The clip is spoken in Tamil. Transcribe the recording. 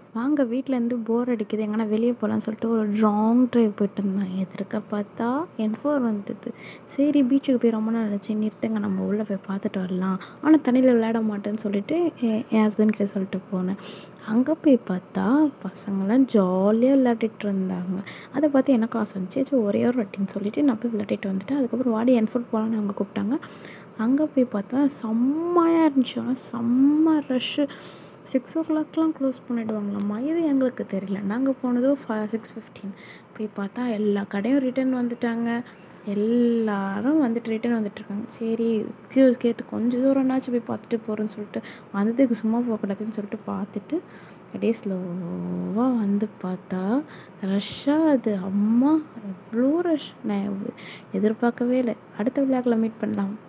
வாங்க வீட்டிலேருந்து போர் அடிக்குது எங்கன்னா வெளியே போகலான்னு சொல்லிட்டு ஒரு லாங் ட்ரைவ் போயிட்டு இருந்தேன். எதிர்க்க பார்த்தா N4 வந்தது. சரி பீச்சுக்கு போய் ரொம்ப நாள் ஆச்சு, நிறுத்துங்க நம்ம உள்ளே போய் பார்த்துட்டு வரலாம். ஆனால் தண்ணியில் விளையாட மாட்டேன்னு சொல்லிட்டு என் ஹஸ்பண்ட் கிட்ட சொல்லிட்டு போனேன். அங்கே போய் பார்த்தா பசங்களாம் ஜாலியாக விளையாடிட்டு இருந்தாங்க. அதை பார்த்து எனக்கு ஆசை இருந்துச்சு. சரி ஒரே ஒரு வாட்டின்னு சொல்லிட்டு நான் போய் விளையாடிட்டு வந்துட்டேன். அதுக்கப்புறம் வாடி N4 போகலான்னு அவங்க கூப்பிட்டாங்க. அங்கே போய் பார்த்தா செம்மையாக இருந்துச்சு. ஆனால் செம்ம ரஷ்ஷு. 6 o'clockலாம் க்ளோஸ் பண்ணிவிடுவாங்களாம்மா. இது எங்களுக்கு தெரியல. நாங்கள் போனதோ 6:15. போய் பார்த்தா எல்லா கடையும் ரிட்டர்ன் வந்துட்டாங்க. எல்லாரும் வந்துட்டு ரிட்டர்ன் வந்துட்டுருக்காங்க. சரி எக்ஸ்கியூஸ் கேட்டு கொஞ்சம் தூரம்னாச்சும் போய் பார்த்துட்டு போகிறேன்னு சொல்லிட்டு வந்ததுக்கு சும்மா போகக்கூடாதுன்னு சொல்லிட்டு பார்த்துட்டு அப்படியே ஸ்லோவாக வந்து பார்த்தா ரஷ்ஷாக அது. அம்மா எவ்வளோ ரஷ்! நான் எதிர்பார்க்கவே இல்லை. அடுத்த விழாக்களில் மீட் பண்ணலாம்.